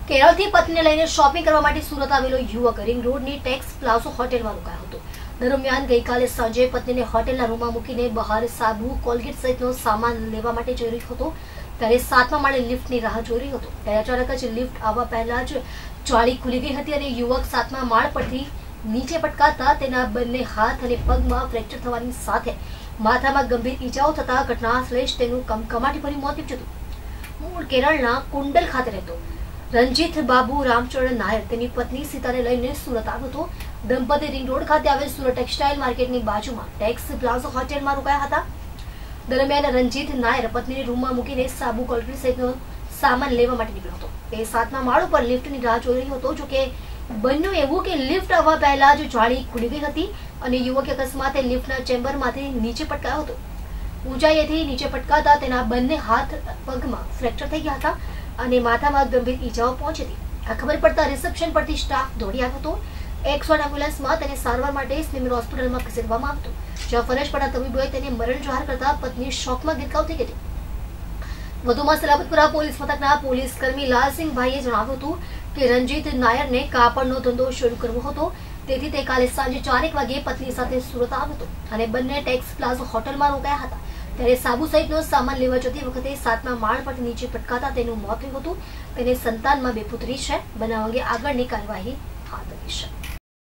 કેરળથી પત્નીને લઈને શોપિંગ કરવા માટે સુરત આવેલો યુવક રિંગ રોડની ટેક્સ પ્લાઝો હોટેલમાં રોકાયો હતો। દરમિયાન ગઈકાલે સાંજે પત્નીને હોટેલના રૂમમાં મૂકીને બહાર સાબુ, કોલગેટ સહિતનો સામાન લેવા માટે જઈ રહ્યો હતો ત્યારે 7મા માળે લિફ્ટની રાહ જોઈ રહ્યો હતો ત્યારે અચાનક જ લિફ્ટ આવવા પહેલા જ જાળી ખુલી ગઈ હતી અને યુવક 7મા માળ પરથી નીચે પટકાતા તેના બંને હાથ અને પગમાં ફ્રેક્ચર થવાની સાથે માથામાં ગંભીર ઈજાઓ થતા ઘટના સ્થળે જ તેનું કમકમાટીભર્યું મોત નીપજ્યું હતું। મૂળ કેરળના કુંડલ ખાતે રહેતો રંજીત બાબુ રામચરણ નાયર તેની પત્ની સીતાને લઈને સુરત આવ્યો હતો। દંપતી રિંગ રોડ ખાતે આવેલ સુરત ટેક્સટાઇલ માર્કેટની બાજુમાં ટેક્સ પ્લાઝો હોટેલમાં રોકાયા હતા। દરમિયાન રંજીત નાયર પત્નીને રૂમમાં મૂકીને સાબુ, કોલગેટ સહિતનો સામાન લેવા માટે નીકળ્યો હતો। તે 7મા માળ ઉપર લિફ્ટની રાહ જોઈ રહ્યો હતો। જોકે બન્યું એવું કે લિફ્ટ આવવા પહેલા જ જાળી ખુલી ગઈ હતી અને યુવકે અકસ્માતે લિફ્ટના ચેમ્બરમાંથી નીચે પટકાયો હતો। ઊંચાઈએથી નીચે પટકાતા તેના બંને હાથ પગમાં ફ્રેક્ચર થઈ ગયા હતા અને માથામાં ગંભીર ઈજાઓ પહોંચી હતી। આ ખબર પડતા રિસેપ્શન પરથી સ્ટાફ દોડી આવ્યો હતો। 100 એમ્બ્યુલન્સમાં તેને સારવાર માટે સ્લીમર હોસ્પિટલમાં ખસેડવામાં આવ્યો હતો, જ્યાં ફરજ પડતા તબીબોએ તેને મરણ જાહેર કરતા પત્ની શોકમાં ગિરકાવ થઈ ગઈ હતી। વધુમાં સલાબતપુરા પોલીસ મથકના પોલીસ કર્મી લાલસિંહભાઈએ જણાવ્યું હતું કે રંજીત નાયરને કાપડનો ધંધો શરૂ કરવો હતો, તેથી તે કાલે સાંજે 4 વાગ્યે પત્ની સાથે સુરત આવ્યો હતો અને બંને ટેક્સ પ્લાઝો હોટલમાં રોકાયા હતા ત્યારે સાબુ સહિતનો સામાન લેવા જતી વખતે 7મા માળ પરથી નીચે પટકાતા તેનું મોત થયું હતું। તેને સંતાનમાં 2 પુત્રી છે। બનાવ અંગે આગળની કાર્યવાહી હાથ ધરી છે।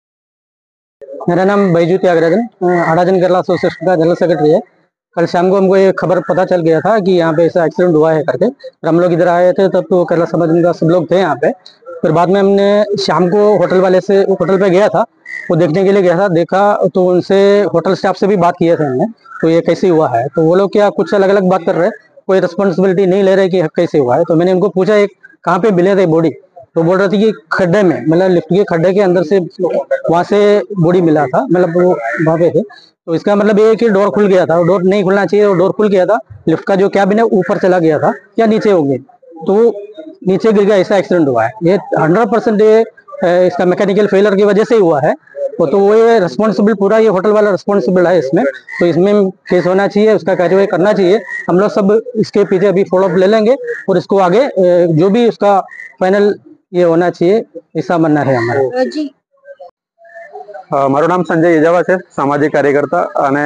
मेरा नाम बैजू त्यागराजन, आड़ाजन केरला एसोसिएशन का जनरल सेक्रेटरी है। कल शाम को हमको ये खबर पता चल गया था कि यहाँ पे ऐसा एक्सीडेंट हुआ है करके। हम लोग इधर आए थे तब तो केरला समाज का सब लोग थे यहाँ पे। फिर बाद में हमने शाम को होटल वाले से होटल पे गया था, वो देखने के लिए गया था। देखा तो उनसे होटल स्टाफ से भी बात किया था हमने, तो ये कैसे हुआ है। तो वो लोग क्या कुछ अलग अलग बात कर रहे, कोई रिस्पॉन्सिबिलिटी नहीं ले रहे कि कैसे हुआ है। तो मैंने उनको पूछा एक कहाँ पे मिले थे बॉडी, तो बोल रही थी कि खड्डे में, मतलब लिफ्ट के खड्डे के अंदर से वहां से बॉडी मिला था, मतलब वो वहां पे थे। तो इसका मतलब ये है कि डोर खुल गया था, डोर नहीं खुलना चाहिए, और डोर खुल गया था। लिफ्ट का जो कैबिन है ऊपर चला गया था या नीचे हो गए, तो नीचे गिर गया, ऐसा एक्सीडेंट हुआ है। ये 100% ये इसका मैकेनिकल फेलियर की वजह से ही हुआ है। तो वो ये रिस्पॉन्सिबल पूरा ये होटल वाला रिस्पॉन्सिबल है इसमें, तो इसमें केस होना चाहिए, उसका कार्यवाही करना चाहिए। हम लोग सब इसके पीछे अभी फॉलोअप ले लेंगे और इसको आगे जो भी उसका फाइनल ये होना चाहिए, ऐसा मानना है हमारा। મારું નામ સંજય ઇજાવા છે, સામાજિક કાર્યકર્તા। અને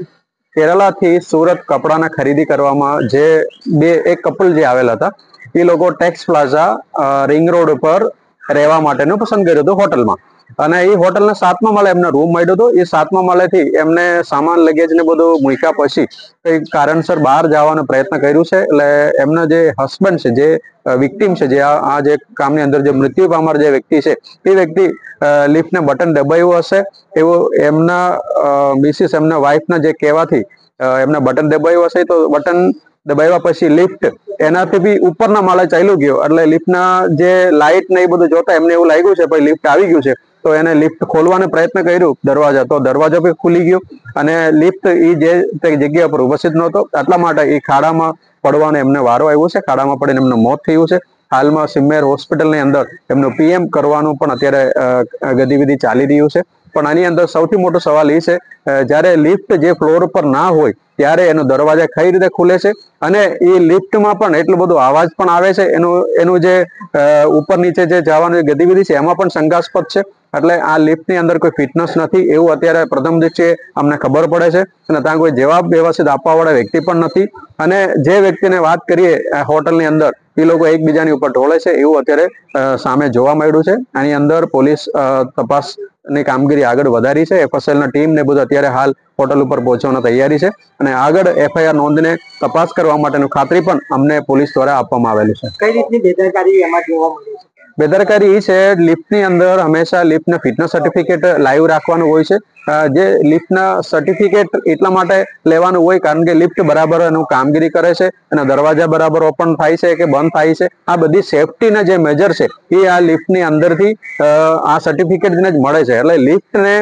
કેરલાથી સુરત કપડાના ખરીદી કરવામાં જે એક કપલ જે આવેલા હતા, એ લોકો ટેક્સ પ્લાઝા રિંગ રોડ ઉપર રહેવા માટેનું પસંદ કર્યું હતું હોટલમાં। અને એ હોટલના 7મા માળે એમને રૂમ મળ્યો હતો। એ 7મા માળેથી એમને સામાન લગેજ ને બધું મૂક્યા પછી કઈ કારણસર બહાર જવાનો પ્રયત્ન કર્યું છે। એટલે એમના જે હસબન્ડ છે, જે વિક્ટીમ છે, જે આ જે કામની અંદર જે મૃત્યુ પામનાર જે વ્યક્તિ છે, એ વ્યક્તિ લિફ્ટને બટન દબાવ્યું હશે એવું એમના મિસિસ, એમના વાઇફના જે કહેવાથી એમને બટન દબાવ્યું હશે। તો બટન દબાવ્યા પછી લિફ્ટ એનાથી બી ઉપરના માળે ચાલ્યું ગયો, એટલે લિફ્ટના જે લાઇટ ને એ બધું જોતા એમને એવું લાગ્યું છે પછી લિફ્ટ આવી ગયું છે, તો એને લિફ્ટ ખોલવાનો પ્રયત્ન કર્યું દરવાજા, તો દરવાજો બી ખુલી ગયો અને લિફ્ટ એ જે જગ્યા પર ઉપસ્થિત નહોતો, એટલા માટે એ ખાડામાં પડવાનો એમને વારો આવ્યો છે। ખાડામાં પડીને એમનું મોત થયું છે। હાલમાં સિમેર હોસ્પિટલની અંદર એમનું PM કરવાનું પણ અત્યારે ગતિવિધિ ચાલી રહ્યું છે। પણ આની અંદર સૌથી મોટો સવાલ એ છે, જ્યારે લિફ્ટ જે ફ્લોર પર ના હોય ત્યારે એનો દરવાજા કઈ રીતે ખુલે છે અને એ લિફ્ટમાં પણ એટલો બધો અવાજ પણ આવે છે, એનું જે ઉપર નીચે જે જવાની ગતિવિધિ છે એમાં પણ શંકાસ્પદ છે। એટલે આ લિફ્ટની અંદર કોઈ ફિટનેસ નથી એવું અત્યારે પ્રથમ દિવસે અમને ખબર પડે છે અને ત્યાં કોઈ જવાબ વ્યવસ્થિત આપવા વાળા વ્યક્તિ પણ નથી। અને જે વ્યક્તિને વાત કરીએ હોટલની અંદર, એ લોકો એકબીજાની ઉપર ઢોળે છે એવું અત્યારે સામે જોવા મળ્યું છે। આની અંદર પોલીસ તપાસની કામગીરી આગળ વધારી છે। FSL ના ટીમ ને બધું અત્યારે હાલ હોટલ ઉપર પહોંચવાની તૈયારી છે અને આગળ FIR નોંધને તપાસ કરવા માટેનું ખાતરી પણ અમને પોલીસ દ્વારા આપવામાં આવેલું છે। કઈ રીતની બેદરકારી એમાં જોવા મળી છે? બેદરકારી એ છે, લિફ્ટની અંદર હંમેશા લિફ્ટના ફિટનેસ સર્ટિફિકેટ લાઈવ રાખવાનું હોય છે। જે લિફ્ટના સર્ટિફિકેટ એટલા માટે લેવાનું હોય કારણ કે લિફ્ટ બરાબર એનું કામગીરી કરે છે અને દરવાજા બરાબર ઓપન થાય છે કે બંધ થાય છે, આ બધી સેફટીના જે મેજર છે એ આ લિફ્ટની અંદરથી આ સર્ટિફિકેટને જ મળે છે। એટલે લિફ્ટને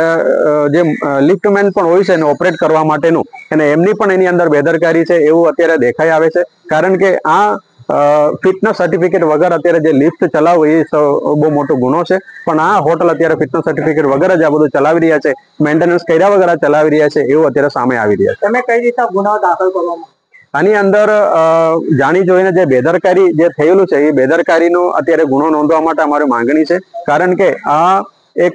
જે લિફ્ટમેન પણ હોય છે એને ઓપરેટ કરવા માટેનું, અને એમની પણ એની અંદર બેદરકારી છે એવું અત્યારે દેખાઈ આવે છે। કારણ કે આ ફિટનેસ સર્ટિફિકેટ વગર અત્યારે જે લિફ્ટ ચલાવવું એ બહુ મોટો ગુનો છે, પણ આ હોટલ અત્યારે ફિટનેસ સર્ટિફિકેટ વગર જ આ બધું ચલાવી રહ્યા છે, મેન્ટેનન્સ કર્યા વગર ચલાવી રહ્યા છે એવું અત્યારે સામે આવી રહ્યા છે। તમે કઈ રીતે ગુનો દાખલ કરવામાં? આની અંદર જાણી જોઈને જે બેદરકારી જે થયેલું છે એ બેદરકારીનો અત્યારે ગુનો નોંધવા માટે અમારી માંગણી છે. કારણ કે આ એક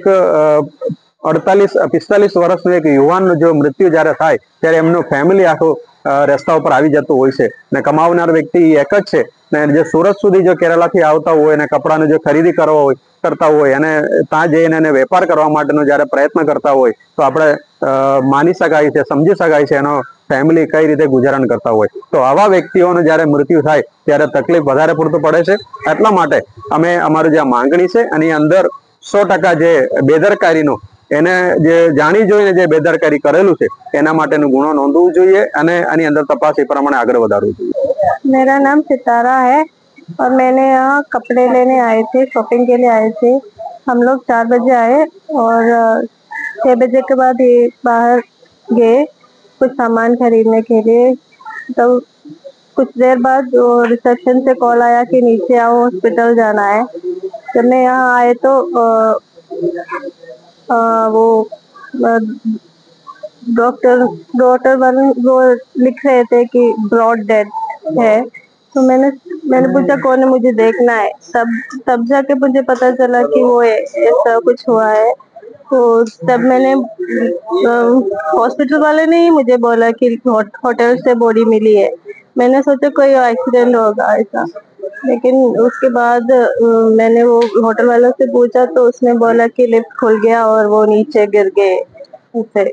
45 વર્ષનું એક યુવાનનું જો મૃત્યુ જ્યારે થાય ત્યારે એમનું ફેમિલી આખું રસ્તા ઉપર આવી જતું હોય છે ને કમાવનાર વ્યક્તિ એક જ છે ને જે સુરત સુધી જો કેરલાથી આવતા હોય અને કપડાની જો ખરીદી કરતા હોય અને ત્યાં જઈને એને વેપાર કરવા માટેનો જ્યારે પ્રયત્ન કરતા હોય તો આપણે માની શકાય છે, સમજી શકાય છે એનો ફેમિલી કઈ રીતે ગુજારણ કરતા હોય. તો આવા વ્યક્તિઓનું જ્યારે મૃત્યુ થાય ત્યારે તકલીફ વધારે પડતું પડે છે. એટલા માટે અમે અમારું જે માંગણી છે એની અંદર 100% જે બેદરકારીનો એને જે જાણી જોઈને જે બેદરકારી કરેલું છે એના માટેનો ગુનો નોંધવું જોઈએ અને આની અંદર તપાસ એ પ્રમાણે આગળ વધારવું જોઈએ. मेरा नाम सितारा है और मैंने यहाँ कपड़े लेने आए थे, शॉपिंग के लिए आए थे. हम लोग 4 बजे आए और 6 बजे के बाद ये बाहर गए कुछ सामान खरीदने के लिए. तो कुछ देर बाद रिसेप्शन से कॉल आया कि नीचे आओ, हॉस्पिटल जाना है. जब मैं यहाँ आए तो वो डॉक्टर वो लिख रहे थे कि ब्रॉड डेथ है. तो मैंने पूछा कौन है, मुझे देखना है. तब जाके मुझे पता चला कि वो ऐसा कुछ हुआ है. तो तब मैंने हॉस्पिटल वाले ने ही मुझे बोला कि होटल से बॉडी मिली है. मैंने सोचा कोई एक्सीडेंट होगा ऐसा, लेकिन उसके बाद मैंने वो होटल वालों से पूछा तो उसने बोला कि लिफ्ट खुल गया और वो नीचे गिर गए उसे.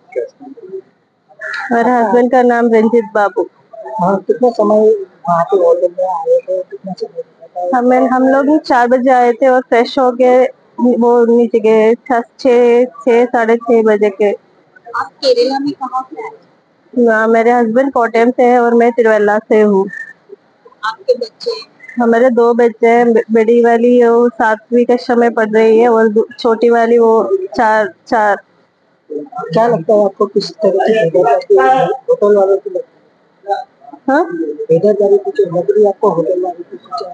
मेरे हस्बैंड का नाम रंजीत बाबू. हाँ, कितना समय वहाँ पे होटल में आए थे, कितना समय? हम लोग 4 बजे आए थे और फ्रेश होके वो नीचे गए 6-6:30 बजे के. आप केरला में कहाँ से आए? मेरे हस्बैंड कोटयम से है और मैं तिरुवल्ला से हूँ. आपके बच्चे? हमारे 2 बच्चे हैं. बड़ी वाली वो 7वीं कक्षा में पढ़ रही है और छोटी वाली वो 4. क्या लगता है आपको किस तरह की बेदरकारी होटल वालों की लगती है? हाँ, बेदरकारी कुछ लग रही है आपको होटल वालों की? कुछ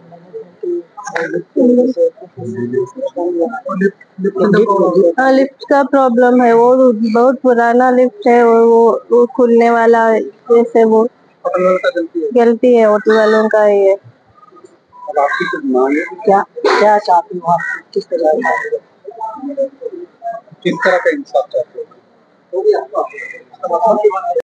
हाँ, लिफ्ट का प्रॉब्लम है. वो बहुत पुराना लिफ्ट है और वो खुलने वाला जैसे वो गलती है होटल वालों का ही है. अब आपकी कुछ मांग है? क्या क्या चाहती हो आप? किस तरह का इंसाफ चाहते हो?